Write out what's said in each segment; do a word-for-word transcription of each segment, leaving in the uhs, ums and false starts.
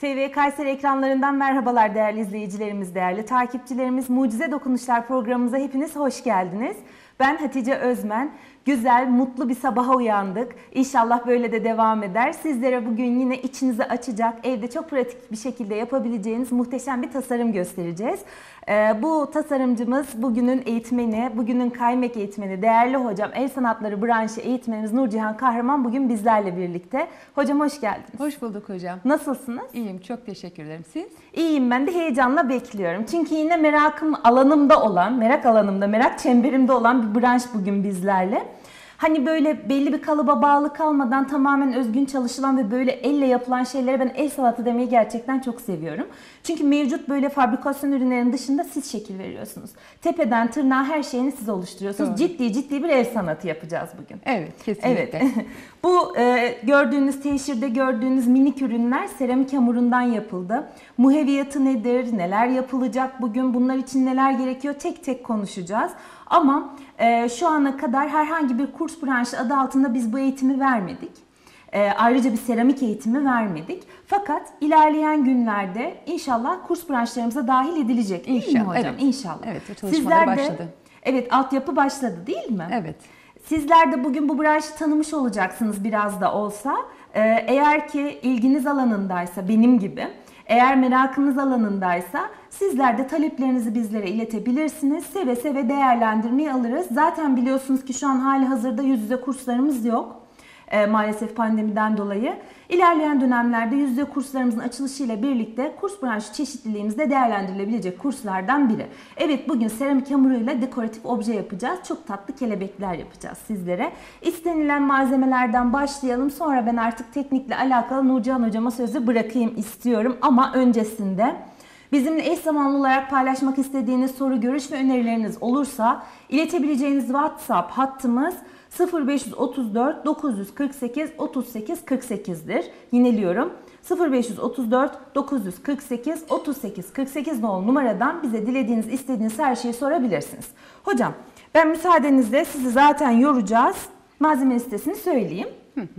T V Kayseri ekranlarından merhabalar değerli izleyicilerimiz, değerli takipçilerimiz. Mucize Dokunuşlar programımıza hepiniz hoş geldiniz. Ben Hatice Özmen. Güzel, mutlu bir sabaha uyandık. İnşallah böyle de devam eder. Sizlere bugün yine içinizi açacak, evde çok pratik bir şekilde yapabileceğiniz muhteşem bir tasarım göstereceğiz. Ee, bu tasarımcımız bugünün eğitmeni, bugünün kaymak eğitmeni, değerli hocam, el sanatları branşı eğitmenimiz Nurcihan Kahraman bugün bizlerle birlikte. Hocam hoş geldiniz. Hoş bulduk hocam. Nasılsınız? İyiyim, çok teşekkür ederim. Siz? İyiyim, ben de heyecanla bekliyorum. Çünkü yine merakım alanımda olan, merak alanımda, merak çemberimde olan bir branş bugün bizlerle. Hani böyle belli bir kalıba bağlı kalmadan tamamen özgün çalışılan ve böyle elle yapılan şeylere ben el sanatı demeyi gerçekten çok seviyorum. Çünkü mevcut böyle fabrikasyon ürünlerinin dışında siz şekil veriyorsunuz. Tepeden tırnağa her şeyini siz oluşturuyorsunuz. Doğru. Ciddi ciddi bir el sanatı yapacağız bugün. Evet, kesinlikle. Evet. Bu e, gördüğünüz, teşhirde gördüğünüz minik ürünler seramik hamurundan yapıldı. Muheviyatı nedir, neler yapılacak bugün, bunlar için neler gerekiyor tek tek konuşacağız. Ama e, şu ana kadar herhangi bir kurs branşı adı altında biz bu eğitimi vermedik. E, ayrıca bir seramik eğitimi vermedik. Fakat ilerleyen günlerde inşallah kurs branşlarımıza dahil edilecek. Değil İnşallah, mi hocam? evet. İnşallah. Evet, o çalışmalar başladı. Evet, altyapı başladı değil mi? Evet. Sizler de bugün bu branşı tanımış olacaksınız biraz da olsa. E, eğer ki ilginiz alanındaysa benim gibi, eğer merakınız alanındaysa sizler de taleplerinizi bizlere iletebilirsiniz. Seve seve değerlendirmeyi alırız. Zaten biliyorsunuz ki şu an hali hazırda yüz yüze kurslarımız yok. E, maalesef pandemiden dolayı. İlerleyen dönemlerde yüz yüze kurslarımızın açılışıyla birlikte kurs branşı çeşitliliğimizde değerlendirilebilecek kurslardan biri. Evet, bugün seramik hamuruyla dekoratif obje yapacağız. Çok tatlı kelebekler yapacağız sizlere. İstenilen malzemelerden başlayalım. Sonra ben artık teknikle alakalı Nurcihan hocama sözü bırakayım istiyorum. Ama öncesinde bizimle eş zamanlı olarak paylaşmak istediğiniz soru, görüş ve önerileriniz olursa iletebileceğiniz WhatsApp hattımız sıfır beş otuz dört dokuz yüz kırk sekiz otuz sekiz kırk sekiz'dir. Yineliyorum. sıfır beş otuz dört dokuz yüz kırk sekiz otuz sekiz kırk sekiz nolu numaradan bize dilediğiniz, istediğiniz her şeyi sorabilirsiniz. Hocam, ben müsaadenizle sizi zaten yoracağız. Malzeme listesini söyleyeyim. Hı hı.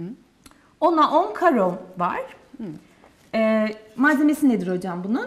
ona on karo var. Hı. Ee, malzemesi nedir hocam bunun?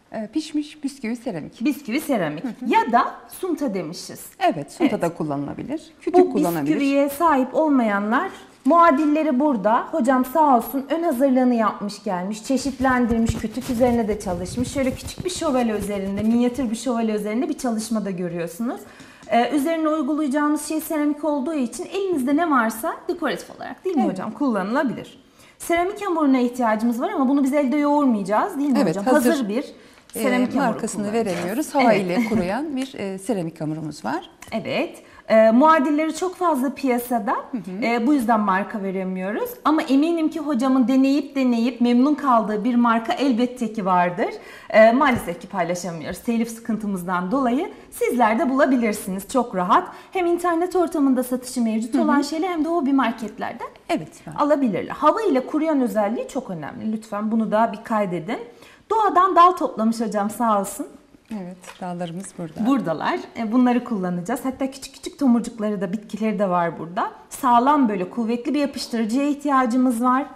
Pişmiş bisküvi seramik. Bisküvi seramik. Hı hı. Ya da sunta demişiz. Evet, sunta evet. da kullanılabilir. Kütük Bu kullanabilir. Bu bisküviye sahip olmayanlar, muadilleri burada. Hocam sağ olsun ön hazırlığını yapmış gelmiş. Çeşitlendirmiş, kütük üzerine de çalışmış. Şöyle küçük bir şövalye üzerinde, minyatür bir şövalye üzerinde bir çalışma da görüyorsunuz. Ee, üzerine uygulayacağımız şey seramik olduğu için elinizde ne varsa dekoratif olarak değil mi evet. hocam kullanılabilir. Seramik hamuruna ihtiyacımız var ama bunu biz elde yoğurmayacağız değil mi evet, hocam? Hazır, hazır bir seramik e, markasını veremiyoruz. Hava evet. ile kuruyan bir e, seramik hamurumuz var. Evet. E, muadilleri çok fazla piyasada. Hı hı. E, bu yüzden marka veremiyoruz. Ama eminim ki hocamın deneyip deneyip memnun kaldığı bir marka elbette ki vardır. E, maalesef ki paylaşamıyoruz. Telif sıkıntımızdan dolayı. Sizler de bulabilirsiniz çok rahat. Hem internet ortamında satışı mevcut hı hı. olan şeyler hem de hobi marketlerden evet, var. alabilirler. Hava ile kuruyan özelliği çok önemli. Lütfen bunu da bir kaydedin. Doğadan dal toplamış hocam sağ olsun. Evet, dallarımız burada. Buradalar. Bunları kullanacağız. Hatta küçük küçük tomurcukları da, bitkileri de var burada. Sağlam böyle kuvvetli bir yapıştırıcıya ihtiyacımız var.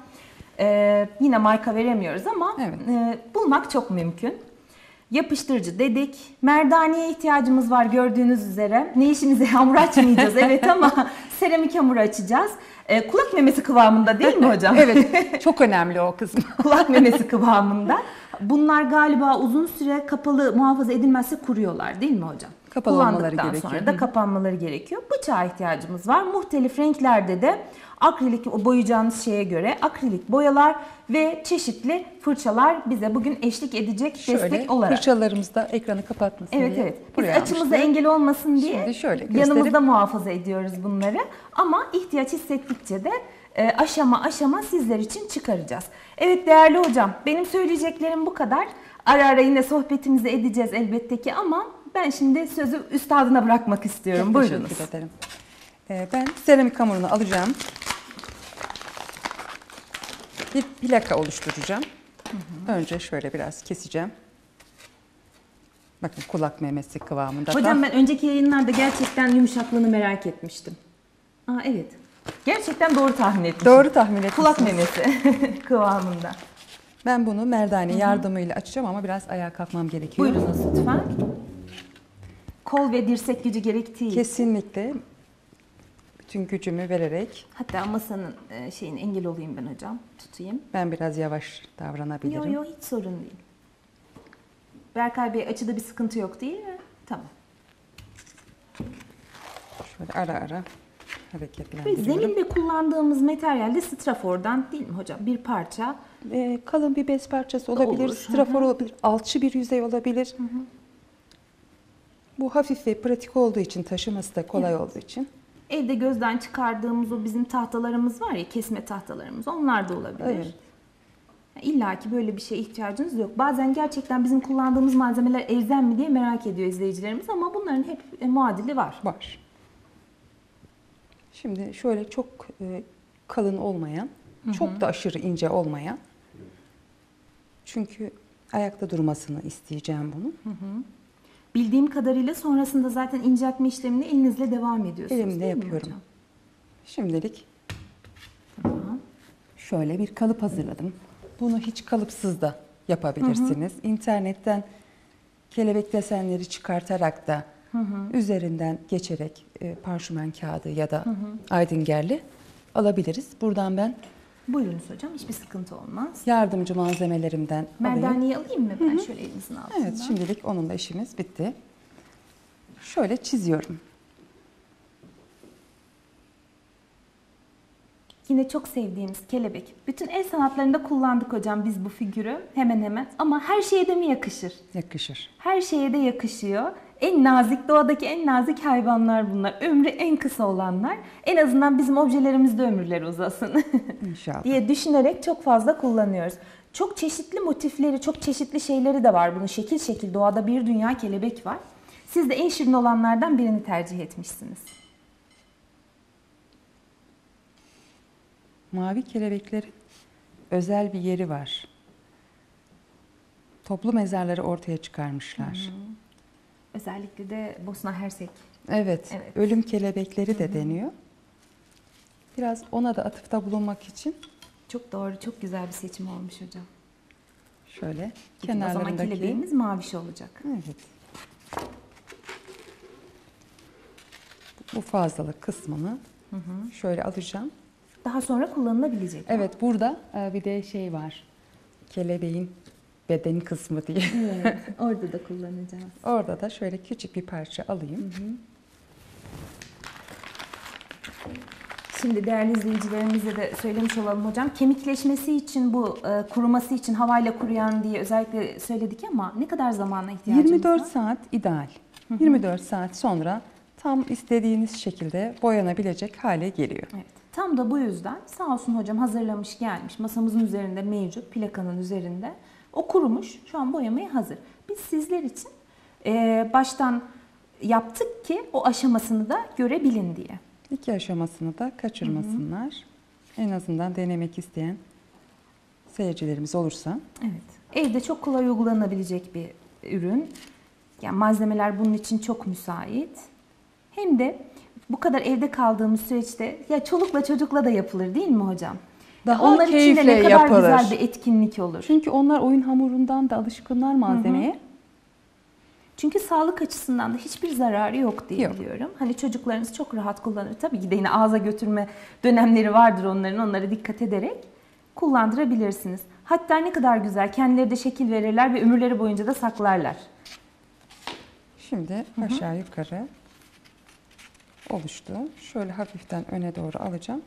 Ee, yine marka veremiyoruz ama evet. e, bulmak çok mümkün. Yapıştırıcı dedik. Merdaneye ihtiyacımız var gördüğünüz üzere. Ne işimize hamur açmayacağız evet ama seramik hamuru açacağız. Ee, kulak memesi kıvamında değil mi hocam? Evet, çok önemli o kısmı. Kulak memesi kıvamında. Bunlar galiba uzun süre kapalı muhafaza edilmezse kuruyorlar değil mi hocam? Kapalı olmaları gerekiyor. Sonra da kapanmaları gerekiyor. Bıçağa ihtiyacımız var. Muhtelif renklerde de akrilik boyayacağınız şeye göre akrilik boyalar ve çeşitli fırçalar bize bugün eşlik edecek şöyle, destek olarak. Fırçalarımız da ekranı kapatmasın evet, diye. Evet evet. Biz açımıza engel olmasın diye Şimdi şöyle gösterip... yanımızda muhafaza ediyoruz bunları. Ama ihtiyaç hissettikçe de aşama aşama sizler için çıkaracağız. Evet değerli hocam, benim söyleyeceklerim bu kadar. Ara ara yine sohbetimizi edeceğiz elbette ki ama ben şimdi sözü üstadına bırakmak istiyorum. Çok buyurunuz. Teşekkür ederim. Ben seramik hamurunu alacağım. Bir plaka oluşturacağım. Hı hı. Önce şöyle biraz keseceğim. Bakın kulak memesi kıvamında. Hocam ben önceki yayınlarda gerçekten yumuşaklığını merak etmiştim. Aa evet. Gerçekten doğru tahmin etmişim. Doğru tahmin etmişsiniz. Kulak memesi kıvamında. Ben bunu merdane yardımıyla açacağım ama biraz ayağa kalkmam gerekiyor. Buyurunuz lütfen. Kol ve dirsek gücü gerektiği. Kesinlikle bütün gücümü vererek. Hatta masanın e, şeyin engel olayım ben hocam. Tutayım. Ben biraz yavaş davranabilirim. Yok yok hiç sorun değil. Berkay Bey açıda bir sıkıntı yok değil mi? Tamam. Şöyle ara ara Ve hareketlendiriyorum. zeminde kullandığımız materyal de strafordan değil mi hocam? Bir parça. Ee, kalın bir bez parçası olabilir, Olur. strafor olabilir, alçı bir yüzey olabilir. Hı hı. Bu hafif ve pratik olduğu için, taşıması da kolay Evet. olduğu için. Evde gözden çıkardığımız o bizim tahtalarımız var ya, kesme tahtalarımız, onlar da olabilir. Evet. İlla ki böyle bir şeye ihtiyacınız yok. Bazen gerçekten bizim kullandığımız malzemeler elzem mi diye merak ediyor izleyicilerimiz ama bunların hep e, muadili var. Var. Şimdi şöyle çok e, kalın olmayan, çok da aşırı ince olmayan. Çünkü ayakta durmasını isteyeceğim bunun. Bildiğim kadarıyla sonrasında zaten inceltme işlemini elinizle devam ediyorsunuz. Elimle değil mi yapıyorum. hocam? Şimdilik Tamam. şöyle bir kalıp hazırladım. Bunu hiç kalıpsız da yapabilirsiniz. İnternetten kelebek desenleri çıkartarak da üzerinden geçerek e, parşömen kağıdı ya da aydıngerli alabiliriz. Buradan ben Buyurunuz hocam, hiçbir sıkıntı olmaz. yardımcı malzemelerimden alayım. Merdaneyi alayım mı ben şöyle elinizin altından? Evet, şimdilik onunla işimiz bitti. Şöyle çiziyorum. Yine çok sevdiğimiz kelebek. Bütün el sanatlarında kullandık hocam biz bu figürü hemen hemen. Ama her şeye de mi yakışır? Yakışır. Her şeye de yakışıyor. En nazik, doğadaki en nazik hayvanlar bunlar. Ömrü en kısa olanlar. En azından bizim objelerimizde ömürleri uzasın İnşallah. diye düşünerek çok fazla kullanıyoruz. Çok çeşitli motifleri, çok çeşitli şeyleri de var bunun. Şekil şekil doğada bir dünya kelebek var. Siz de en şirin olanlardan birini tercih etmişsiniz. Mavi kelebeklerin özel bir yeri var. Toplu mezarları ortaya çıkarmışlar. Özellikle de Bosna Hersek. Evet, Evet. ölüm kelebekleri de deniyor. Biraz ona da atıfta bulunmak için Çok doğru, çok güzel bir seçim olmuş hocam. şöyle O zaman kenarlarındaki... kelebeğimiz maviş olacak. Evet. Bu fazlalık kısmını şöyle alacağım. Daha sonra kullanılabilecek. Evet, burada e, bir de şey var. Kelebeğin beden kısmı diye. Evet, orada da kullanacağız. Orada da şöyle küçük bir parça alayım. Şimdi değerli izleyicilerimize de söylemiş olalım hocam. Kemikleşmesi için bu e, kuruması için havayla kuruyan diye özellikle söyledik ama ne kadar zamana ihtiyacımız yirmi dört var? saat ideal. yirmi dört saat sonra tam istediğiniz şekilde boyanabilecek hale geliyor. Evet. Tam da bu yüzden sağ olsun hocam hazırlamış gelmiş. Masamızın üzerinde mevcut, plakanın üzerinde. O kurumuş, şu an boyamaya hazır. Biz sizler için e, baştan yaptık ki o aşamasını da görebilin diye. İki aşamasını da kaçırmasınlar. En azından denemek isteyen seyircilerimiz olursa. Evet. Evde çok kolay uygulanabilecek bir ürün. Yani malzemeler bunun için çok müsait. Hem de bu kadar evde kaldığımız süreçte ya çolukla çocukla da yapılır değil mi hocam? Daha Onlar için de keyifle ne kadar yapılır. güzel bir etkinlik olur. Çünkü onlar oyun hamurundan da alışkınlar malzemeye. Çünkü sağlık açısından da hiçbir zararı yok diye Yok. biliyorum. Hani çocuklarınız çok rahat kullanır. Tabii ki de yine ağza götürme dönemleri vardır onların. Onlara dikkat ederek kullandırabilirsiniz. Hatta ne kadar güzel kendileri de şekil verirler ve ömürleri boyunca da saklarlar. Şimdi aşağı yukarı oluştu. Şöyle hafiften öne doğru alacağım.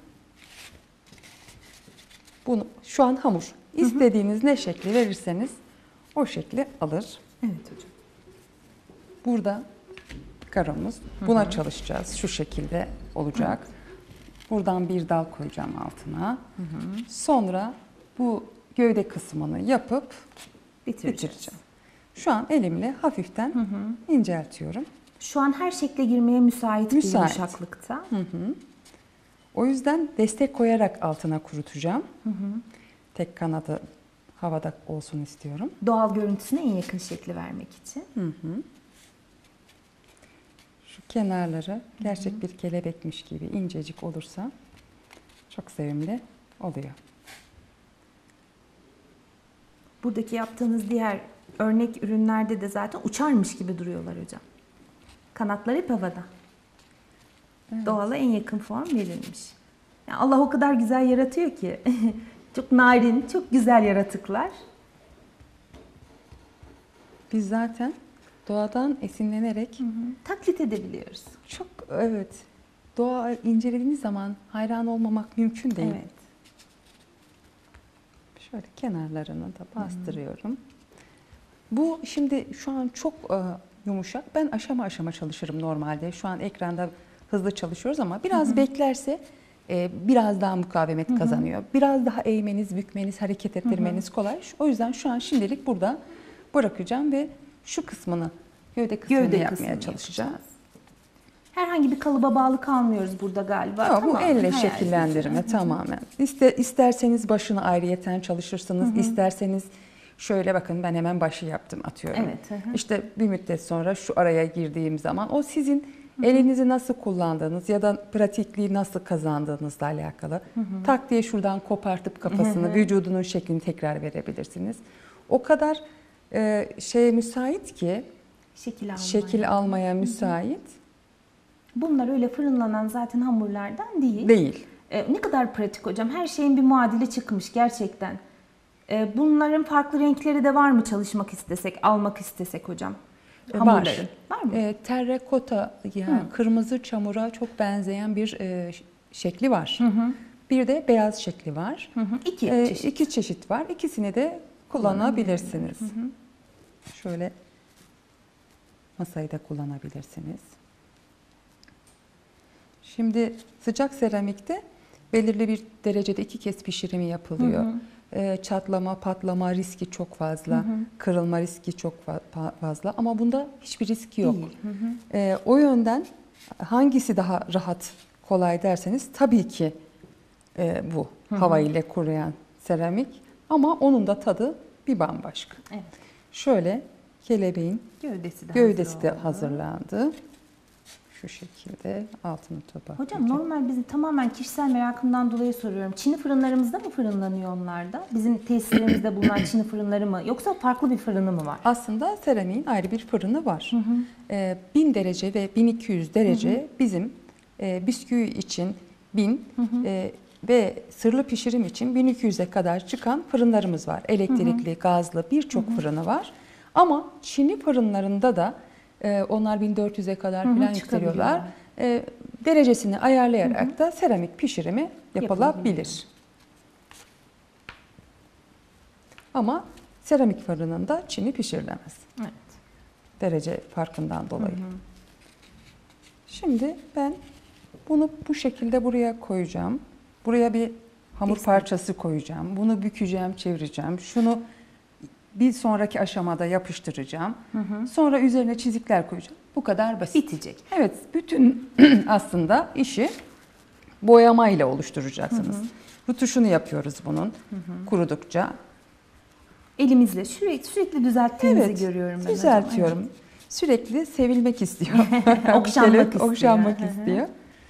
Bunu şu an hamur. İstediğiniz ne şekli verirseniz o şekli alır. Evet hocam. Burada karomuz. Buna çalışacağız. Şu şekilde olacak. Buradan bir dal koyacağım altına. Sonra bu gövde kısmını yapıp Bitireceğiz. bitireceğim. Şu an elimle hafiften inceltiyorum. Şu an her şekle girmeye müsait, Müsait. bir yumuşaklıkta. O yüzden destek koyarak altına kurutacağım. Tek kanadı havada olsun istiyorum. Doğal görüntüsüne en yakın şekli vermek için. Şu kenarları gerçek bir kelebekmiş gibi incecik olursa çok sevimli oluyor. Buradaki yaptığınız diğer örnek ürünlerde de zaten uçarmış gibi duruyorlar hocam. Kanatlar hep havada. Evet. Doğala en yakın form verilmiş. Yani Allah o kadar güzel yaratıyor ki. Çok narin, çok güzel yaratıklar. Biz zaten doğadan esinlenerek Hı hı. Taklit edebiliyoruz. çok, evet, doğa incelediğiniz zaman hayran olmamak mümkün değil. Evet. Şöyle kenarlarını da bastırıyorum. Bu şimdi şu an çok e, yumuşak. Ben aşama aşama çalışırım normalde. Şu an ekranda hızlı çalışıyoruz ama biraz Hı hı. beklerse e, biraz daha mukavemet Hı hı. kazanıyor. Biraz daha eğmeniz, bükmeniz, hareket ettirmeniz kolay. O yüzden şu an şimdilik burada bırakacağım ve şu kısmını, gövde kısmını Gövde yapmaya kısmını çalışacağım. yapacağız. Herhangi bir kalıba bağlı kalmıyoruz burada galiba. Yok, bu Tamamen elle hayal şekillendirme gücü. tamamen. İste, isterseniz başını ayrıyeten çalışırsınız, isterseniz şöyle bakın, ben hemen başı yaptım, atıyorum. Evet, hı hı. İşte bir müddet sonra şu araya girdiğim zaman o sizin elinizi nasıl kullandığınız ya da pratikliği nasıl kazandığınızla alakalı. Tak diye şuradan kopartıp kafasını, Hı hı. vücudunun şeklini tekrar verebilirsiniz. O kadar e, şeye müsait ki, Şekil almaya. şekil almaya müsait Bunlar öyle fırınlanan zaten hamurlardan değil. değil. Ee, ne kadar pratik hocam. Her şeyin bir muadili çıkmış gerçekten. Ee, bunların farklı renkleri de var mı çalışmak istesek, almak istesek hocam? E, Hamurların. Var. Var mı? E, terrakota, yani Hı. kırmızı çamura çok benzeyen bir e, ş- şekli var. Hı hı. Bir de beyaz şekli var. Hı hı. İki E, çeşit. iki çeşit var. İkisini de kullanabilirsiniz. Hı hı. Şöyle masayı da kullanabilirsiniz. Şimdi sıcak seramikte belirli bir derecede iki kez pişirimi yapılıyor. Hı hı. E, çatlama, patlama riski çok fazla, Hı hı. kırılma riski çok fa- fa- fazla ama bunda hiçbir risk yok. Değil. Hı hı. E, o yönden hangisi daha rahat, kolay derseniz tabii ki e, bu Hı hı. hava ile kuruyan seramik, ama onun da tadı bir bambaşka. Evet. Şöyle kelebeğin Gövdesi de gövdesi hazır de oldu. hazırlandı. Şu şekilde altını topa. Hocam normal bizim tamamen kişisel merakımdan dolayı soruyorum. Çini fırınlarımızda mı fırınlanıyor onlar da? Bizim tesislerimizde bulunan Çini fırınları mı? Yoksa farklı bir fırını mı var? Aslında seramiğin ayrı bir fırını var. Hı hı. Ee, bin derece ve bin iki yüz derece bizim e, bisküvi için bin Hı hı. e, ve sırlı pişirim için bin iki yüze kadar çıkan fırınlarımız var. Elektrikli, gazlı birçok fırını var. Ama Çin'i fırınlarında da e, onlar bin dört yüze kadar Hı hı, falan çıkabiliyorlar. yükseliyorlar. E, derecesini ayarlayarak da seramik pişirimi yapılabilir. Yapılabilir. Ama seramik fırınında Çin'i pişirilemez. Evet. Derece farkından dolayı. Hı hı. Şimdi ben bunu bu şekilde buraya koyacağım. Buraya bir hamur Destek. parçası koyacağım. Bunu bükeceğim, çevireceğim. Şunu bir sonraki aşamada yapıştıracağım. Hı hı. Sonra üzerine çizikler koyacağım. Bu kadar basit. Bitecek. Evet, bütün aslında işi boyamayla oluşturacaksınız. Rutuşunu yapıyoruz bunun kurudukça. Elimizle sürekli sürekli düzelttiğinizi Evet, görüyorum ben hocam. düzeltiyorum. Sürekli sevilmek istiyor. Okşanmak Kelebek istiyor. Okşanmak Hı hı. istiyor.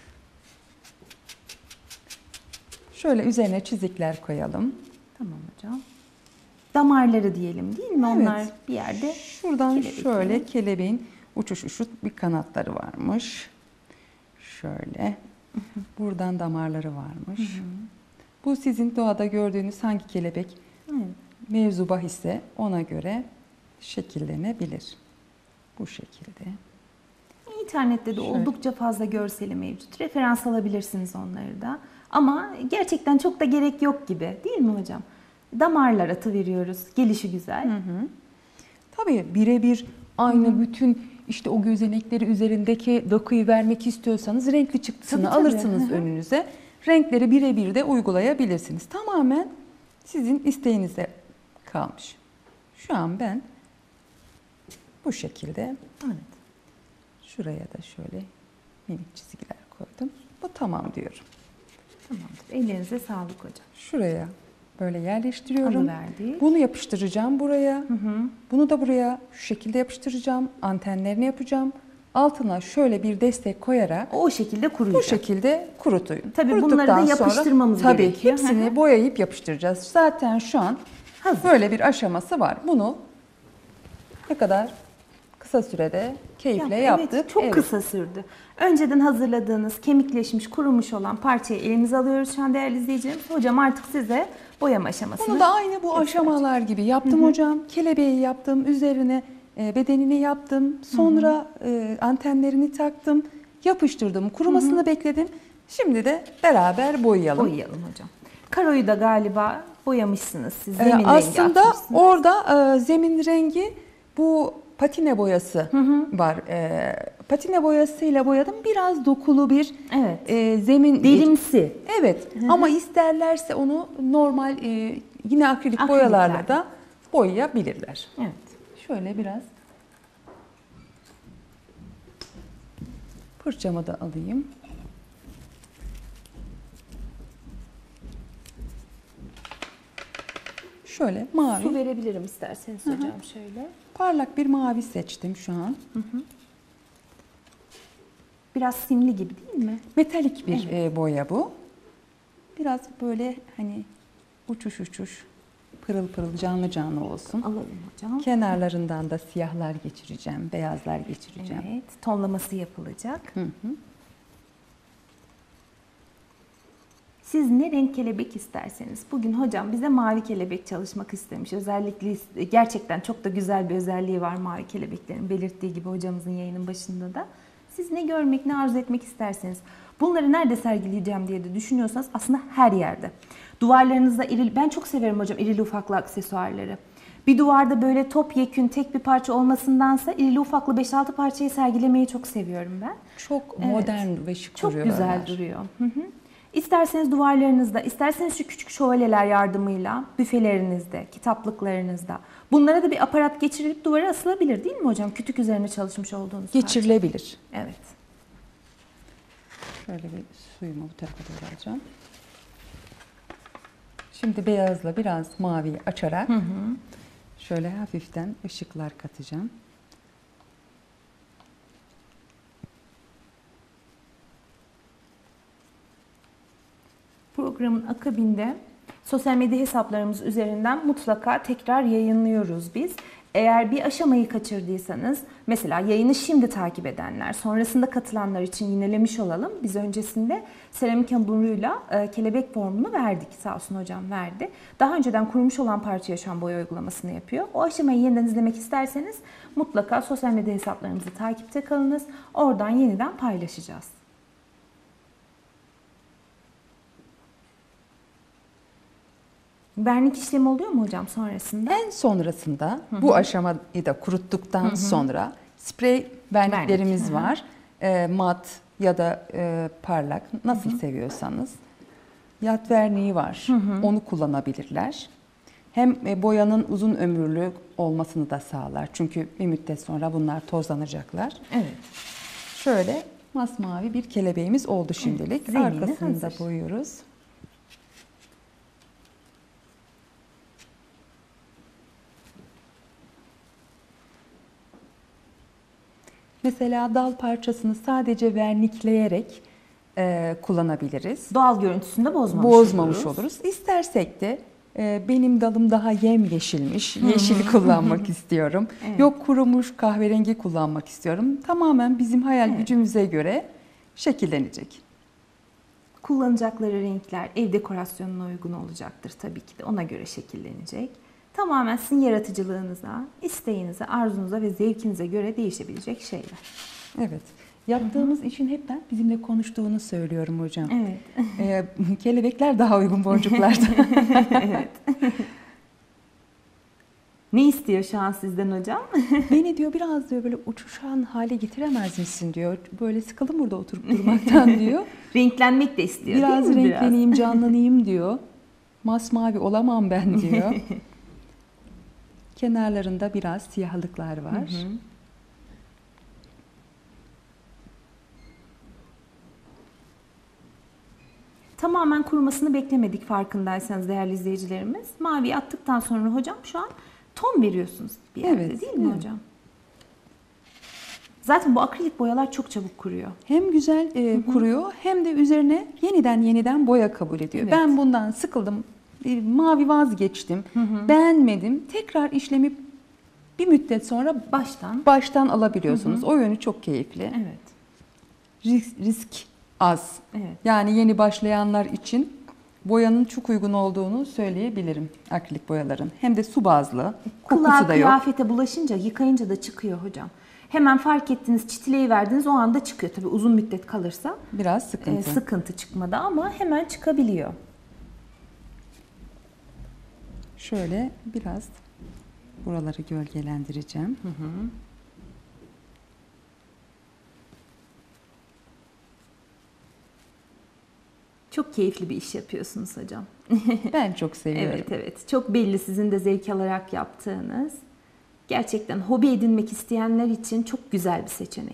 Şöyle üzerine çizikler koyalım. Tamam hocam. Damarları diyelim değil mi? Evet. Onlar bir yerde. Şuradan Kelebeklerin. şöyle kelebeğin uçuş uçuş bir kanatları varmış. Şöyle. Buradan damarları varmış. Bu sizin doğada gördüğünüz hangi kelebek Evet. mevzu bahisse ona göre şekillenebilir. Bu şekilde. İnternette de Şöyle. oldukça fazla görseli mevcut. Referans alabilirsiniz onları da. Ama gerçekten çok da gerek yok gibi değil mi hocam? Damarlar atıveriyoruz. Gelişi güzel. Hı hı. Tabii birebir aynı bütün işte o gözenekleri üzerindeki dokuyu vermek istiyorsanız renkli çıktısını Tabii, tabii. alırsınız Hı hı. önünüze. Renkleri birebir de uygulayabilirsiniz. Tamamen sizin isteğinize kalmış. Şu an ben bu şekilde Evet. şuraya da şöyle minik çizgiler koydum. Bu tamam diyorum. Tamamdır. Ellerinize sağlık hocam. Şuraya böyle yerleştiriyorum. Alıverdik. Bunu yapıştıracağım buraya. Hı hı. Bunu da buraya şu şekilde yapıştıracağım. Antenlerini yapacağım. Altına şöyle bir destek koyarak O şekilde kuruyacak. bu şekilde kurutuyun. Tabii Kuruttuktan bunları da sonra- yapıştırmamız tabii gerekiyor. Hı hepsini hı. boyayıp yapıştıracağız. Zaten şu an Hazır. Böyle bir aşaması var. Bunu ne kadar kısa sürede keyifle Ya, yaptık. Evet, çok Evet. kısa sürdü. Önceden hazırladığınız, kemikleşmiş, kurumuş olan parçayı elimize alıyoruz şu an değerli izleyicilerimiz. Hocam artık size boyama aşamasını Bunu da aynı bu göstereceğim. aşamalar gibi yaptım hocam. Kelebeği yaptım, üzerine e, bedenini yaptım. Sonra e, antenlerini taktım, yapıştırdım, kurumasını bekledim. Şimdi de beraber boyayalım. Boyayalım hocam. Karoyu da galiba boyamışsınız siz. Ee, Zemin rengi aslında atmışsınız. orada e, zemin rengi bu patine boyası var. E, patine boyasıyla boyadım. Biraz dokulu bir Evet. e, zemin. Delimsi. Evet. Ama isterlerse onu normal e, yine akrilik boyalarla Akrilikler. da boyayabilirler. Evet. Şöyle biraz fırçamı da alayım. Şöyle mavi. Su verebilirim isterseniz hocam şöyle. Parlak bir mavi seçtim şu an. Biraz simli gibi değil mi? Metalik bir e, boya bu. Biraz böyle hani uçuş uçuş, pırıl pırıl, canlı canlı olsun. Alalım hocam. Kenarlarından da siyahlar geçireceğim, beyazlar geçireceğim. Evet. Tonlaması yapılacak. Hı hı. Siz ne renk kelebek isterseniz. Bugün hocam bize mavi kelebek çalışmak istemiş. Özellikle gerçekten çok da güzel bir özelliği var mavi kelebeklerin, belirttiği gibi hocamızın yayının başında da. Siz ne görmek, ne arzu etmek isterseniz. Bunları nerede sergileyeceğim diye de düşünüyorsanız aslında her yerde. Duvarlarınızda irili, ben çok severim hocam irili ufaklı aksesuarları. Bir duvarda böyle topyekün tek bir parça olmasındansa irili ufaklı beş altı parçayı sergilemeyi çok seviyorum ben. Çok Evet. modern ve şık Çok duruyor. güzel onlar. duruyor. Hı hı. İsterseniz duvarlarınızda, isterseniz şu küçük şövalyeler yardımıyla büfelerinizde, kitaplıklarınızda. Bunlara da bir aparat geçirilip duvara asılabilir değil mi hocam? Kütük üzerine çalışmış olduğunuz Geçirilebilir. parça. Evet. Şöyle bir suyumu bu tarafa doğru alacağım. Şimdi beyazla biraz mavi açarak Hı hı. şöyle hafiften ışıklar katacağım. Programın akabinde sosyal medya hesaplarımız üzerinden mutlaka tekrar yayınlıyoruz biz. Eğer bir aşamayı kaçırdıysanız, mesela yayını şimdi takip edenler, sonrasında katılanlar için yinelemiş olalım. Biz öncesinde seramik hamuruyla e, kelebek formunu verdik. Sağ olsun hocam verdi. Daha önceden kurumuş olan parçaya şu an boya uygulamasını yapıyor. O aşamayı yeniden izlemek isterseniz mutlaka sosyal medya hesaplarımızı takipte kalınız. Oradan yeniden paylaşacağız. Vernik işlemi oluyor mu hocam sonrasında? En sonrasında bu aşamayı da kuruttuktan sonra sprey verniklerimiz Vernik, hı hı. var. E, mat ya da e, parlak nasıl seviyorsanız. Yat verniği var. Onu kullanabilirler. Hem e, boyanın uzun ömürlü olmasını da sağlar. Çünkü bir müddet sonra bunlar tozlanacaklar. Evet. Şöyle masmavi bir kelebeğimiz oldu şimdilik. zemini Arkasını da hazır. boyuyoruz. Mesela dal parçasını sadece vernikleyerek e, kullanabiliriz. Doğal görüntüsünü de bozmamış, Bozmamış oluruz. oluruz. İstersek de e, benim dalım daha yemyeşilmiş, yeşili kullanmak istiyorum. Evet. Yok kurumuş kahverengi kullanmak istiyorum. Tamamen bizim hayal Evet. gücümüze göre şekillenecek. Kullanacakları renkler ev dekorasyonuna uygun olacaktır tabii ki de. Ona göre şekillenecek. Tamamen sizin yaratıcılığınıza, isteğinize, arzunuza ve zevkinize göre değişebilecek şeyler. Evet. Yaptığımız işin hep ben bizimle konuştuğunu söylüyorum hocam. Evet. Ee, kelebekler daha uygun boncuklardan. Evet. Ne istiyor şu an sizden hocam? Beni diyor biraz diyor böyle uçuşan hale getiremez misin diyor. Böyle sıkıldım burada oturup durmaktan diyor. Renklenmek de istiyor Biraz değil mi? renkleneyim, canlanayım diyor. Masmavi olamam ben diyor. Kenarlarında biraz siyahlıklar var. Hı hı. Tamamen kurumasını beklemedik farkındaysanız değerli izleyicilerimiz. Maviyi attıktan sonra hocam şu an ton veriyorsunuz bir yerde Evet, değil mi evet. hocam? Zaten bu akrilik boyalar çok çabuk kuruyor. Hem güzel e, kuruyor hem de üzerine yeniden yeniden boya kabul ediyor. Evet. Ben bundan sıkıldım, e, mavi vazgeçtim, beğenmedim. Tekrar işlemi bir müddet sonra Baştan. baştan alabiliyorsunuz. O yönü çok keyifli. Evet. Risk, risk az. Evet. Yani yeni başlayanlar için boyanın çok uygun olduğunu söyleyebilirim, akrilik boyaların. Hem de su bazlı, kokusu Kulağa, da yok. kıyafete bulaşınca, yıkayınca da çıkıyor hocam. Hemen fark ettiniz, çitileyi verdiniz, o anda çıkıyor. Tabii uzun müddet kalırsa Biraz e, sıkıntı. sıkıntı çıkmada ama hemen çıkabiliyor. Şöyle biraz buraları gölgelendireceğim. Çok keyifli bir iş yapıyorsunuz hocam. Ben çok seviyorum. Evet evet. Çok belli sizin de zevk alarak yaptığınız. Gerçekten hobi edinmek isteyenler için çok güzel bir seçenek.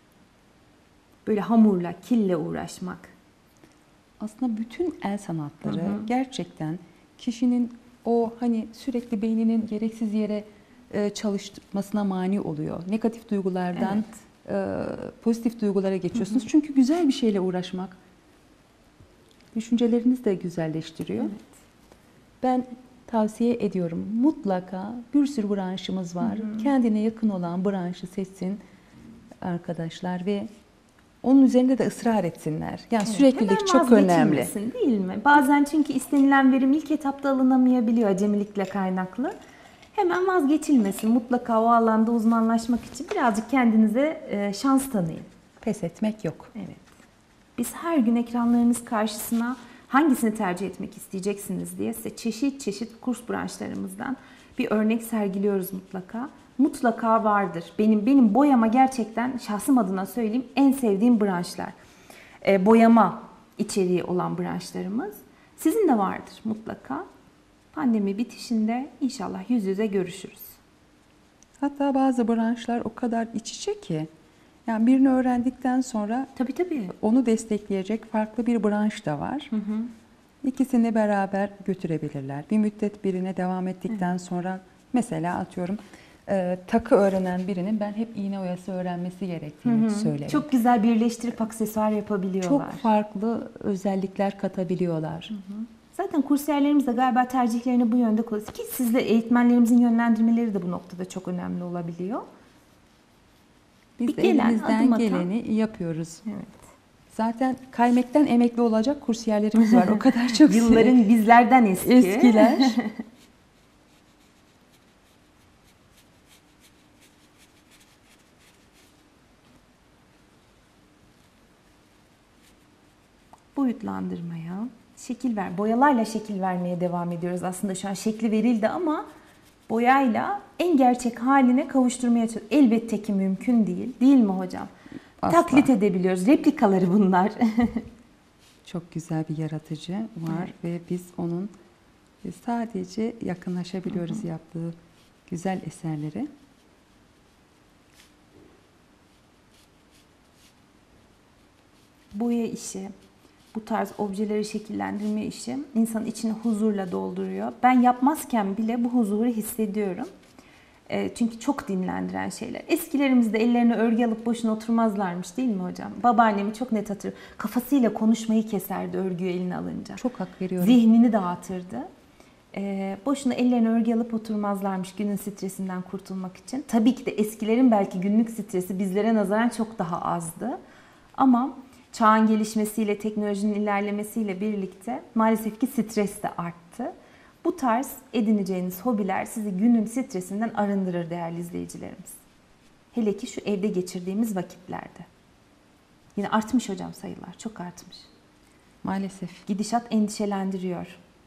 Böyle hamurla, kille uğraşmak. Aslında bütün el sanatları gerçekten kişinin o hani sürekli beyninin gereksiz yere e, çalışmasına mani oluyor. Negatif duygulardan e, pozitif duygulara geçiyorsunuz. Çünkü güzel bir şeyle uğraşmak düşüncelerinizi de güzelleştiriyor. Evet. Ben tavsiye ediyorum. Mutlaka bir sürü branşımız var. Kendine yakın olan branşı seçsin arkadaşlar ve onun üzerinde de ısrar etsinler. Yani Evet, süreklilik hemen çok önemli. vazgeçilmesin, değil mi? Bazen çünkü istenilen verim ilk etapta alınamayabiliyor acemilikle kaynaklı. Hemen vazgeçilmesin. Mutlaka o alanda uzmanlaşmak için birazcık kendinize e, şans tanıyın. Pes etmek yok. Evet. Biz her gün ekranlarınız karşısına hangisini tercih etmek isteyeceksiniz diye size çeşit çeşit kurs branşlarımızdan bir örnek sergiliyoruz mutlaka. Mutlaka vardır. Benim benim boyama gerçekten şahsım adına söyleyeyim en sevdiğim branşlar. E, boyama içeriği olan branşlarımız. Sizin de vardır mutlaka. Pandemi bitişinde inşallah yüz yüze görüşürüz. Hatta bazı branşlar o kadar iç içe ki yani birini öğrendikten sonra Tabii tabii. onu destekleyecek farklı bir branş da var. Hı hı. İkisini beraber götürebilirler. Bir müddet birine devam ettikten sonra mesela atıyorum e, takı öğrenen birinin ben hep iğne oyası öğrenmesi gerektiğini Hı hı. söylerim. Çok güzel birleştirip aksesuar yapabiliyorlar. Çok farklı özellikler katabiliyorlar. Zaten kursiyerlerimiz de galiba tercihlerini bu yönde koyuyor. Ki sizde eğitmenlerimizin yönlendirmeleri de bu noktada çok önemli olabiliyor. Biz Bir de gelen, elimizden adım atan. geleni yapıyoruz. Evet. Zaten kaymekten emekli olacak kursiyerlerimiz var. O kadar çok Yılların bizlerden eski. eskiler. Boyutlandırmaya, şekil ver, boyalarla şekil vermeye devam ediyoruz. Aslında şu an şekli verildi ama boyayla en gerçek haline kavuşturmaya çalışıyoruz. Elbette ki mümkün değil. Değil mi hocam? Asla. Taklit edebiliyoruz. Replikaları bunlar. Çok güzel bir yaratıcı var ve biz onun sadece yakınlaşabiliyoruz yaptığı güzel eserleri. Boya işi, bu tarz objeleri şekillendirme işi insanın içini huzurla dolduruyor. Ben yapmazken bile bu huzuru hissediyorum. E, çünkü çok dinlendiren şeyler. Eskilerimiz de ellerine örgü alıp boşuna oturmazlarmış değil mi hocam? Babaannemi çok net hatırlıyorum. Kafasıyla konuşmayı keserdi örgüyü eline alınca. Çok hak veriyorum. Zihnini dağıtırdı. E, boşuna ellerine örgü alıp oturmazlarmış günün stresinden kurtulmak için. Tabii ki de eskilerin belki günlük stresi bizlere nazaran çok daha azdı. Ama çağın gelişmesiyle, teknolojinin ilerlemesiyle birlikte maalesef ki stres de arttı. Bu tarz edineceğiniz hobiler sizi günün stresinden arındırır değerli izleyicilerimiz. Hele ki şu evde geçirdiğimiz vakitlerde. Yine artmış hocam sayılar, çok artmış. Maalesef. Gidişat endişelendiriyor.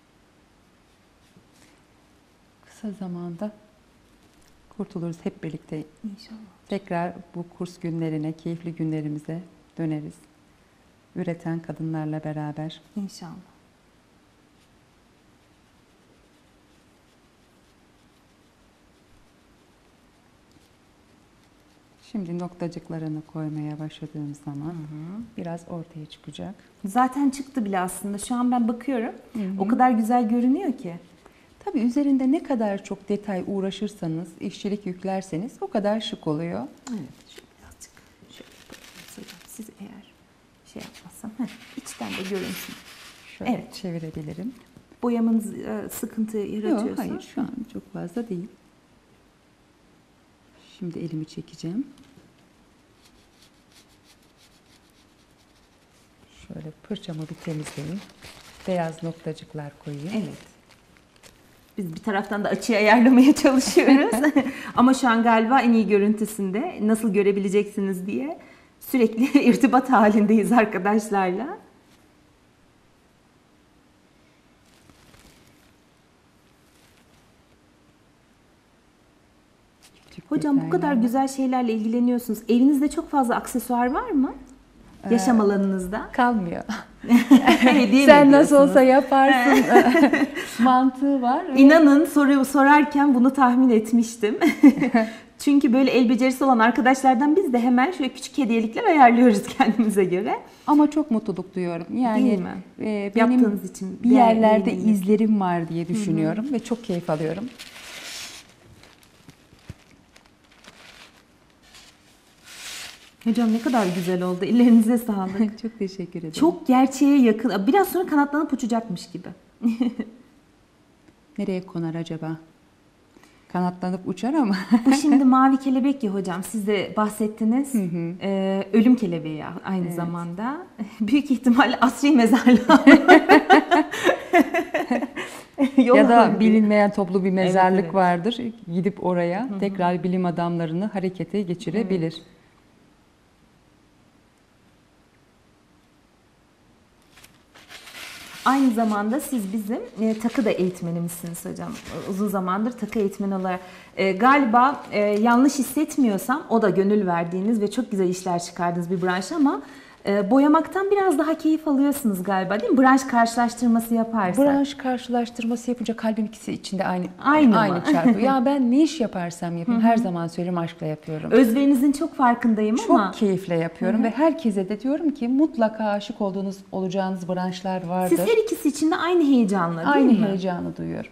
Kısa zamanda kurtuluruz hep birlikte. İnşallah. Tekrar bu kurs günlerine, keyifli günlerimize döneriz. Üreten kadınlarla beraber. İnşallah. Şimdi noktacıklarını koymaya başladığım zaman hı hı. biraz ortaya çıkacak. Zaten çıktı bile aslında. Şu an ben bakıyorum. Hı hı. O kadar güzel görünüyor ki. Tabii üzerinde ne kadar çok detay uğraşırsanız, işçilik yüklerseniz o kadar şık oluyor. Evet. Şöyle birazcık şöyle yapalım. Siz eğer şey yapmazsam heh, içten de görünsün. Şöyle evet. çevirebilirim. boyamanız e, sıkıntı yaratıyorsa? Yok, hayır, şu an çok fazla değil. Şimdi elimi çekeceğim. Şöyle fırçamı bir temizleyeyim. Beyaz noktacıklar koyayım. Evet. Biz bir taraftan da açıyı ayarlamaya çalışıyoruz. Ama şu an galiba en iyi görüntüsünde, nasıl görebileceksiniz diye sürekli irtibat halindeyiz arkadaşlarla. Küçük Hocam bu detaylar kadar var. güzel şeylerle ilgileniyorsunuz. Evinizde çok fazla aksesuar var mı? Yaşam alanınızda. Kalmıyor. Hediye mi Sen nasıl ediyorsunuz? olsa yaparsın mantığı var. ve İnanın soruyu sorarken bunu tahmin etmiştim. Çünkü böyle el becerisi olan arkadaşlardan biz de hemen şöyle küçük hediyelikler ayarlıyoruz kendimize göre. Ama çok mutluluk duyuyorum. Yani Değil mi? e, benim Yaptığınız için bir yerlerde beğendiğiniz. izlerim var diye düşünüyorum ve çok keyif alıyorum. Hocam ne kadar güzel oldu. Ellerinize sağlık. Çok teşekkür ederim. Çok gerçeğe yakın. Biraz sonra kanatlanıp uçacakmış gibi. Nereye konar acaba? Kanatlanıp uçar ama. Bu şimdi mavi kelebek ya hocam. Siz de bahsettiniz. Ee, ölüm kelebeği ya aynı Evet. zamanda. Büyük ihtimalle asri mezarlığa. Yol Ya da alıyor. bilinmeyen toplu bir mezarlık Evet, evet. vardır. Gidip oraya tekrar bilim adamlarını harekete geçirebilir. Aynı zamanda siz bizim e, takı da eğitmenimizsiniz hocam. Uzun zamandır takı eğitmeni olarak. E, galiba e, yanlış hissetmiyorsam o da gönül verdiğiniz ve çok güzel işler çıkardığınız bir branş ama e, boyamaktan biraz daha keyif alıyorsunuz galiba değil mi? Branş karşılaştırması yaparsak. Branş karşılaştırması yapınca kalbim ikisi içinde aynı Aynı aynı mı? çarpıyor. Ya ben ne iş yaparsam yapayım her zaman söylüyorum aşkla yapıyorum. Özverinizin çok farkındayım Çok ama keyifle yapıyorum ve herkese de diyorum ki mutlaka aşık olduğunuz olacağınız branşlar vardır. siz her ikisi için de aynı heyecanla değil Aynı mi? heyecanı duyuyorum.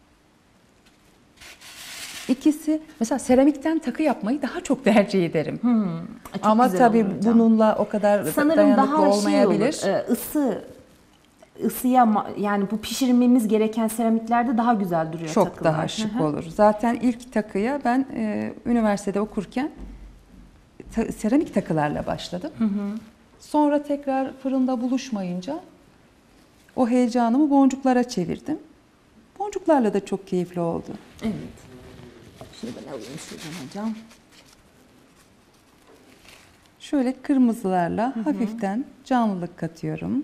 İkisi mesela seramikten takı yapmayı daha çok tercih ederim. Çok Ama güzel tabii olur hocam. bununla o kadar Sanırım dayanıklı daha olmayabilir. şey olur, e, ısı ısıya ma- yani bu pişirmemiz gereken seramiklerde daha güzel duruyor Çok takılar. daha şık olur. Zaten ilk takıya ben e, üniversitede okurken ta- seramik takılarla başladım. Sonra tekrar fırında buluşmayınca o heyecanımı boncuklara çevirdim. Boncuklarla da çok keyifli oldu. Evet. Şunu ben alayım şuradan hocam. Şöyle kırmızılarla hafiften canlılık katıyorum.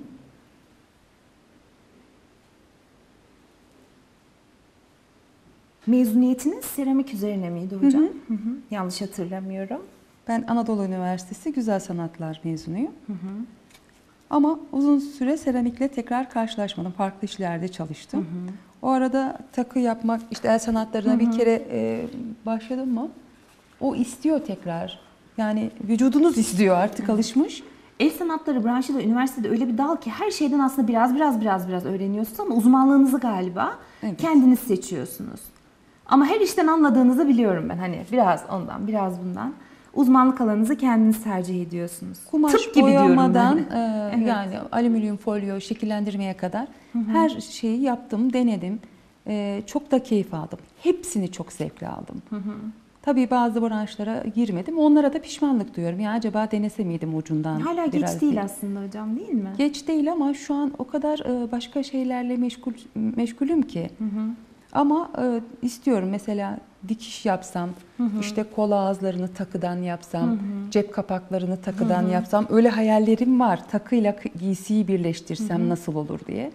Mezuniyetiniz seramik üzerine miydi hocam? Hı hı. Yanlış hatırlamıyorum. Ben Anadolu Üniversitesi Güzel Sanatlar mezunuyum. Ama uzun süre seramikle tekrar karşılaşmadım. Farklı işlerde çalıştım. O arada takı yapmak, işte el sanatlarına bir kere e, başladım mı? O istiyor tekrar. Yani vücudunuz istiyor, artık alışmış. El sanatları branşı da üniversitede öyle bir dal ki her şeyden aslında biraz biraz biraz biraz öğreniyorsunuz ama uzmanlığınızı galiba Evet. kendiniz seçiyorsunuz. Ama her işten anladığınızı biliyorum ben. Hani biraz ondan, biraz bundan. Uzmanlık alanınızı kendiniz tercih ediyorsunuz. Kumaş Tıp gibi diyorum boyamadan ben. e, Evet. yani alüminyum folyo şekillendirmeye kadar her şeyi yaptım, denedim. E, çok da keyif aldım. Hepsini çok zevkle aldım. Tabii bazı branşlara girmedim. Onlara da pişmanlık duyuyorum. Ya acaba denese miydim ucundan? Hala biraz geç değil diye. aslında hocam değil mi? Geç değil ama şu an o kadar e, başka şeylerle meşgul meşgulüm ki. Ama e, istiyorum mesela dikiş yapsam, işte kol ağızlarını takıdan yapsam, cep kapaklarını takıdan yapsam. Öyle hayallerim var. Takıyla k- giysiyi birleştirsem nasıl olur diye.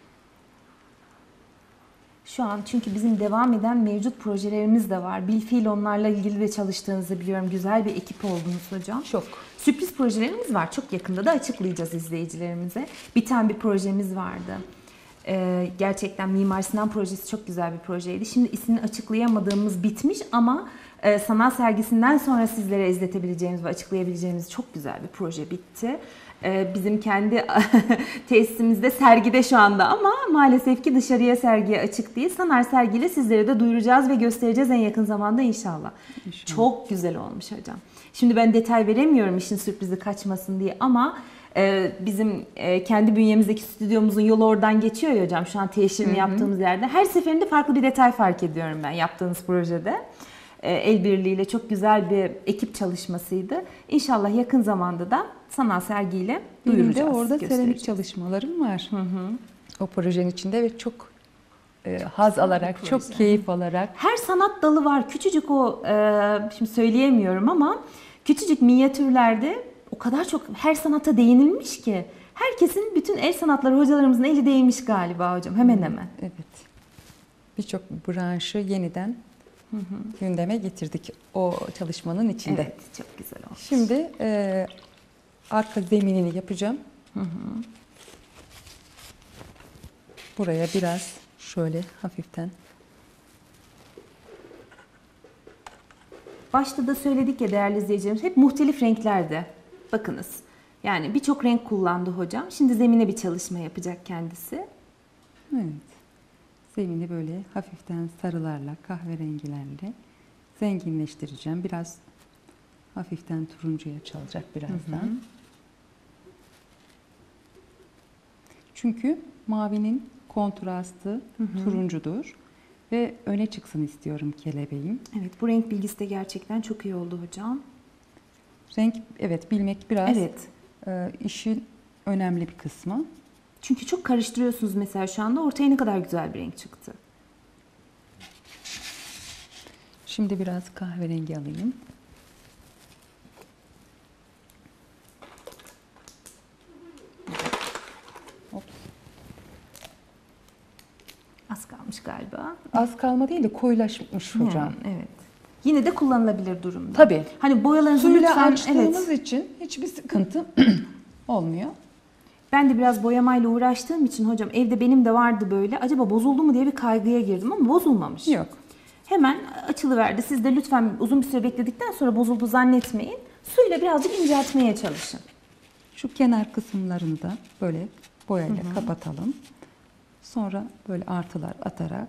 Şu an çünkü bizim devam eden mevcut projelerimiz de var. Bilfiil onlarla ilgili de çalıştığınızı biliyorum. Güzel bir ekip oldunuz hocam. Çok. Sürpriz projelerimiz var. Çok yakında da açıklayacağız izleyicilerimize. Biten bir projemiz vardı. Ee, gerçekten Mimar Sinan projesi çok güzel bir projeydi. Şimdi ismini açıklayamadığımız bitmiş ama e, sanat sergisinden sonra sizlere izletebileceğimiz ve açıklayabileceğimiz çok güzel bir proje bitti. Ee, bizim kendi tesisimizde sergide şu anda ama maalesef ki dışarıya sergiye açık değil. Sanar sergiyle sizlere de duyuracağız ve göstereceğiz en yakın zamanda inşallah. İnşallah. Çok güzel olmuş hocam. Şimdi ben detay veremiyorum işin sürprizi kaçmasın diye ama Ee, bizim e, kendi bünyemizdeki stüdyomuzun yolu oradan geçiyor ya hocam, şu an teşhirini yaptığımız yerde. Her seferinde farklı bir detay fark ediyorum ben yaptığınız projede. Ee, el birliğiyle çok güzel bir ekip çalışmasıydı. İnşallah yakın zamanda da sanal sergiyle Benim de duyuracağız, orada seramik göstereceğiz. çalışmalarım var. Hı hı. O projenin içinde ve çok e, haz alarak, proje. çok keyif alarak. Her sanat dalı var. Küçücük o, e, şimdi söyleyemiyorum ama küçücük minyatürlerde o kadar çok her sanata değinilmiş ki. Herkesin, bütün el sanatları hocalarımızın eli değmiş galiba hocam, hemen hemen. Evet. Birçok branşı yeniden Hı hı. gündeme getirdik o çalışmanın içinde. Evet, çok güzel olmuş. Şimdi e, arka zeminini yapacağım. Hı hı. Buraya biraz şöyle hafiften. Başta da söyledik ya değerli izleyicilerimiz, hep muhtelif renklerde. Bakınız, yani birçok renk kullandı hocam. Şimdi zemine bir çalışma yapacak kendisi. Evet. Zemini böyle hafiften sarılarla, kahverengilerle zenginleştireceğim. Biraz hafiften turuncuya çalacak birazdan. Hı hı. Çünkü mavinin kontrastı Hı hı. turuncudur ve öne çıksın istiyorum kelebeğim. Evet, bu renk bilgisi de gerçekten çok iyi oldu hocam. Renk, evet, bilmek biraz Evet. e, işin önemli bir kısmı. Çünkü çok karıştırıyorsunuz mesela şu anda. Ortaya ne kadar güzel bir renk çıktı. Şimdi biraz kahverengi alayım. Hop. Az kalmış galiba. Az kalma değil de koyulaşmış hocam. Yani, evet. Yine de kullanılabilir durumda. Tabii. Hani boyalarınızı Suyla lütfen, açtığımız evet. için hiçbir sıkıntı olmuyor. Ben de biraz boyamayla uğraştığım için hocam, evde benim de vardı böyle. Acaba bozuldu mu diye bir kaygıya girdim ama bozulmamış. Yok. Hemen açılıverdi. Siz de lütfen uzun bir süre bekledikten sonra bozuldu zannetmeyin. Suyla birazcık inceltmeye çalışın. Şu kenar kısımlarını da böyle boyayla kapatalım. Sonra böyle artılar atarak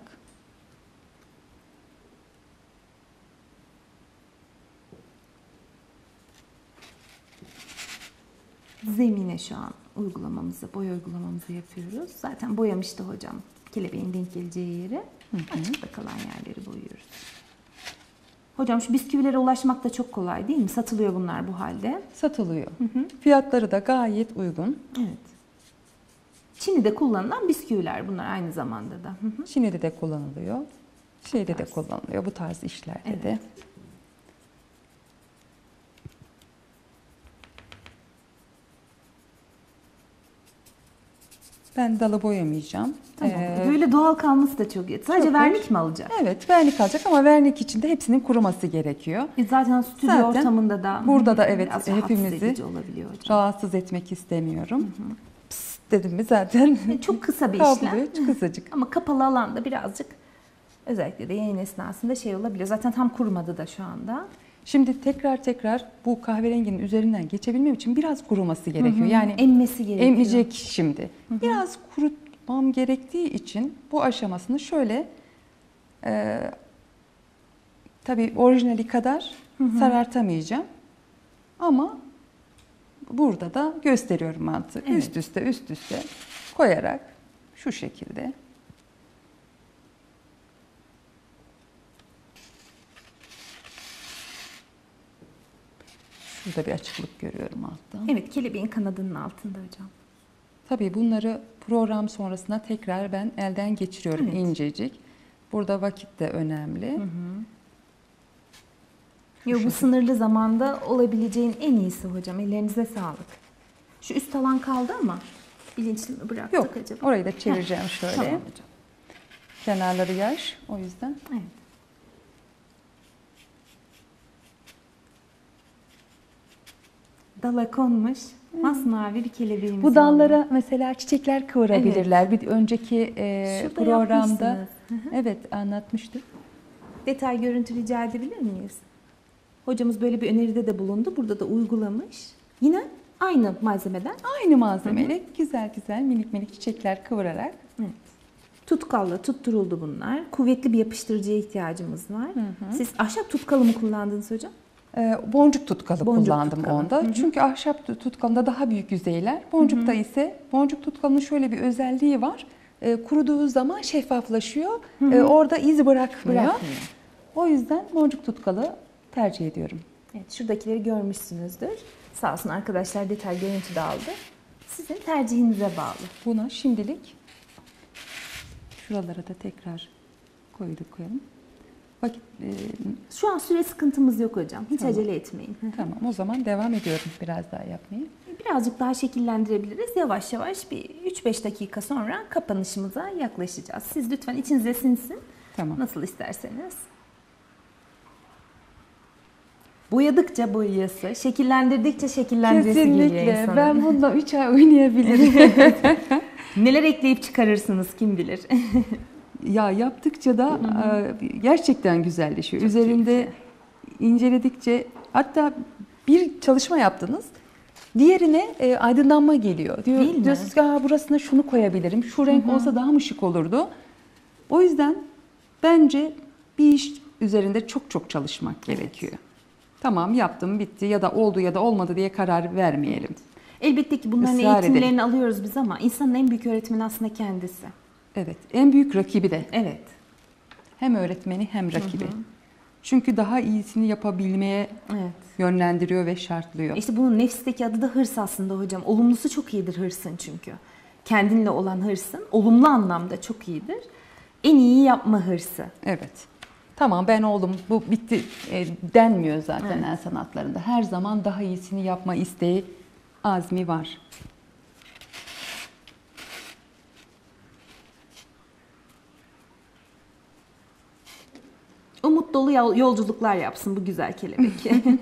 Zemine şu an uygulamamızı, boya uygulamamızı yapıyoruz. Zaten boyamıştı hocam kelebeğin denk geleceği yeri. Açıkta kalan yerleri boyuyoruz. Hocam şu bisküvilere ulaşmak da çok kolay değil mi? Satılıyor bunlar bu halde. satılıyor. Fiyatları da gayet uygun. Evet. Çin'de kullanılan bisküviler bunlar aynı zamanda da. Hı hı. Çin'de de kullanılıyor. Şeyde de tarz. kullanılıyor bu tarz işlerde Evet. de. Ben dalı boyamayacağım. Tamam. Ee, Böyle doğal kalması da çok iyi. Sadece çok vernik hoş. mi alacak? Evet, vernik alacak ama vernik için de hepsinin kuruması gerekiyor. E zaten stüdyo Zaten ortamında da burada da evet, biraz rahatsız hepimizi edici olabiliyor hocam. Rahatsız etmek istemiyorum. Pıs dedim mi zaten E, Çok kısa bir işlem. kavruluyor, kısacık. Ama kapalı alanda birazcık, özellikle de yayın esnasında şey olabiliyor. Zaten tam kurumadı da şu anda. Şimdi tekrar tekrar bu kahverenginin üzerinden geçebilmem için biraz kuruması gerekiyor. Yani Emmesi gerekiyor. emecek şimdi. Biraz kurutmam gerektiği için bu aşamasını şöyle e, tabii orijinali kadar sarartamayacağım. Ama burada da gösteriyorum mantığı. Evet. Üst üste üst üste koyarak şu şekilde. Şurada bir açıklık görüyorum altta. Evet, kelebeğin kanadının altında hocam. Tabii bunları program sonrasında tekrar ben elden geçiriyorum Evet. incecik. Burada vakit de önemli. Yo, bu sınırlı zamanda olabileceğin en iyisi hocam. Ellerinize sağlık. Şu üst alan kaldı ama bilinçli mi bıraktık Yok, acaba? orayı da çevireceğim şöyle. Tamam hocam. Kenarları yaş, o yüzden. Evet. Dala konmuş masmavi bir kelebeğimiz Bu dallara oldu. mesela çiçekler kıvırabilirler. Bir önceki e, Şurada programda yapmışsınız. Hı hı. evet anlatmıştık. Detay görüntü rica edebilir miyiz? Hocamız böyle bir öneride de bulundu. Burada da uygulamış. Yine aynı malzemeden. Aynı malzemeyle güzel güzel minik minik çiçekler kıvırarak. Evet. Tutkalla tutturuldu bunlar. Kuvvetli bir yapıştırıcıya ihtiyacımız var. Siz ahşap tutkalı mı kullandınız hocam? Ee, boncuk tutkalı Boncuk kullandım tutkalı. onda. Hı hı. Çünkü ahşap tut- tutkalında daha büyük yüzeyler. Boncukta ise boncuk tutkalının şöyle bir özelliği var. Ee, kuruduğu zaman şeffaflaşıyor. Ee, orada iz bırakmıyor. Bırakmıyor. O yüzden boncuk tutkalı tercih ediyorum. Evet, şuradakileri görmüşsünüzdür. Sağ olsun arkadaşlar detay görüntü de aldı. Sizin tercihinize bağlı. Buna şimdilik şuralara da tekrar koyduk koyalım. Vakit e, Şu an süre sıkıntımız yok hocam. Hiç Tamam. acele etmeyin. tamam, o zaman devam ediyorum biraz daha yapmaya. Birazcık daha şekillendirebiliriz. Yavaş yavaş bir üç beş dakika sonra kapanışımıza yaklaşacağız. Siz lütfen içinize sinsin. Tamam. Nasıl isterseniz. Boyadıkça boyayası, şekillendirdikçe şekillendiresi geliyor Kesinlikle. insanın. Ben bununla üç ay oynayabilirim. Neler ekleyip çıkarırsınız kim bilir. Ya yaptıkça da e, gerçekten güzelleşiyor. Üzerinde inceledikçe, hatta bir çalışma yaptınız. Diğerine e, aydınlanma geliyor. Diyor, Değil mi? diyorsunuz ki "Aa, burasına şunu koyabilirim. Şu renk olsa daha mı şık olurdu?" O yüzden bence bir iş üzerinde çok çok çalışmak gerekiyor. Tamam, yaptım bitti ya da oldu ya da olmadı diye karar vermeyelim. Elbette ki bunların Israr eğitimlerini edelim. alıyoruz biz ama insanın en büyük öğretmeni aslında kendisi. Evet, en büyük rakibi de Evet. hem öğretmeni hem rakibi. Çünkü daha iyisini yapabilmeye Evet. yönlendiriyor ve şartlıyor. İşte bunun nefisteki adı da hırs aslında hocam. Olumlusu çok iyidir hırsın çünkü. Kendinle olan hırsın olumlu anlamda çok iyidir. En iyi yapma hırsı. Evet. Tamam, ben oldum, bu bitti e, denmiyor zaten Evet. el sanatlarında. Her zaman daha iyisini yapma isteği, azmi var. Umut dolu yol- yolculuklar yapsın bu güzel kelebek.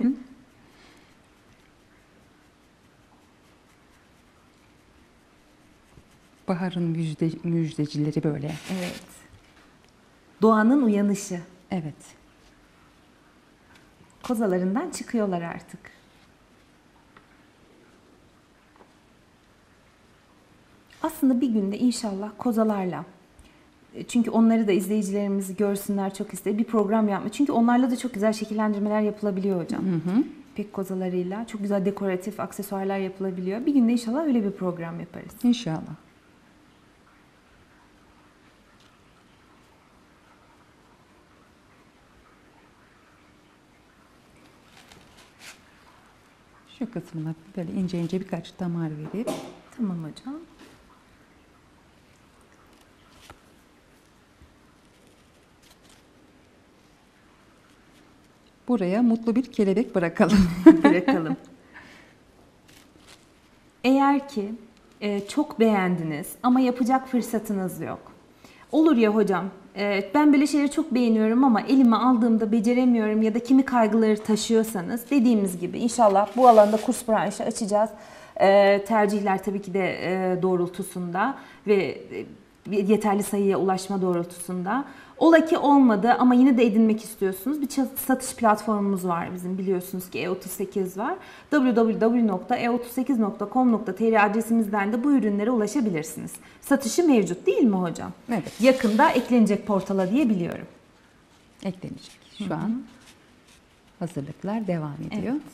Baharın müjde, müjdecileri böyle. Evet. Doğanın uyanışı. Evet. Kozalarından çıkıyorlar artık. Aslında bir günde inşallah kozalarla, çünkü onları da izleyicilerimiz görsünler çok istedim, bir program yapma. Çünkü onlarla da çok güzel şekillendirmeler yapılabiliyor hocam. Hı hı. İpek kozalarıyla çok güzel dekoratif aksesuarlar yapılabiliyor. Bir günde inşallah öyle bir program yaparız. İnşallah. Şu kısmına böyle ince ince birkaç damar verip Tamam hocam. buraya mutlu bir kelebek bırakalım. Bırakalım. Eğer ki e, çok beğendiniz ama yapacak fırsatınız yok. Olur ya hocam, e, ben böyle şeyleri çok beğeniyorum ama elime aldığımda beceremiyorum ya da kimi kaygıları taşıyorsanız, dediğimiz gibi inşallah bu alanda kurs branşı açacağız. E, tercihler tabii ki de e, doğrultusunda ve e, yeterli sayıya ulaşma doğrultusunda. Ola ki olmadı ama yine de edinmek istiyorsunuz. Bir satış platformumuz var bizim, biliyorsunuz ki E otuz sekiz var. double-u double-u double-u nokta e otuz sekiz nokta com nokta tr adresimizden de bu ürünlere ulaşabilirsiniz. Satışı mevcut değil mi hocam? Evet. Yakında eklenecek portala diye biliyorum. Eklenecek. Şu an hazırlıklar devam ediyor. Evet.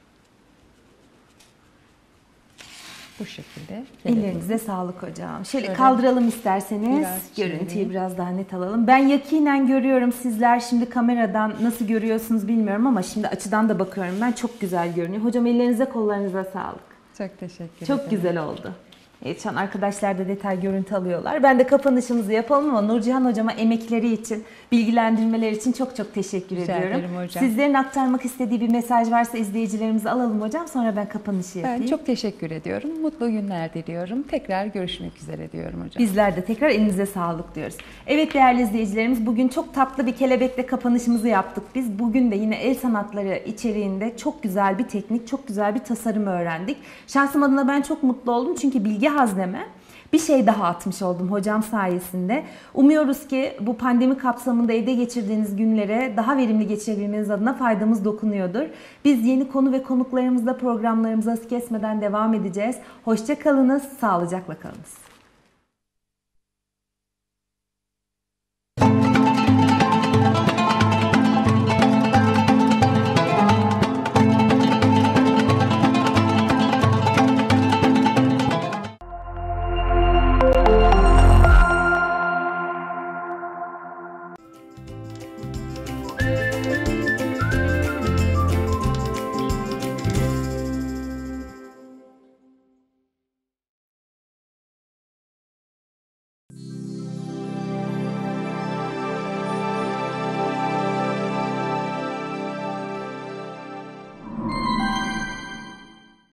Bu şekilde. Ellerinize sağlık hocam. Şöyle, Şöyle kaldıralım isterseniz. biraz Görüntüyü çevireyim. biraz daha net alalım. Ben yakinen görüyorum. Sizler şimdi kameradan nasıl görüyorsunuz bilmiyorum ama şimdi açıdan da bakıyorum. Ben çok güzel görünüyor. Hocam ellerinize kollarınıza sağlık. Çok teşekkür Çok ederim. güzel oldu. Evet, şu an arkadaşlar da detay görüntü alıyorlar. Ben de kapanışımızı yapalım ama Nurcihan hocama emekleri için, bilgilendirmeler için çok çok teşekkür Rica ediyorum. ederim hocam. Sizlerin aktarmak istediği bir mesaj varsa izleyicilerimize alalım hocam. Sonra ben kapanışı yapayım. Ben çok teşekkür ediyorum. Mutlu günler diliyorum. Tekrar görüşmek üzere diyorum hocam. Bizler de tekrar elinize sağlık diyoruz. Evet değerli izleyicilerimiz, bugün çok tatlı bir kelebekle kapanışımızı yaptık biz. Bugün de yine el sanatları içeriğinde çok güzel bir teknik, çok güzel bir tasarım öğrendik. Şahsım adına ben çok mutlu oldum çünkü bilgi hazneme bir şey daha atmış oldum hocam sayesinde. Umuyoruz ki bu pandemi kapsamında evde geçirdiğiniz günlere daha verimli geçirebilmeniz adına faydamız dokunuyordur. Biz yeni konu ve konuklarımızla programlarımıza hız kesmeden devam edeceğiz. Hoşça kalınız, sağlıcakla kalınız.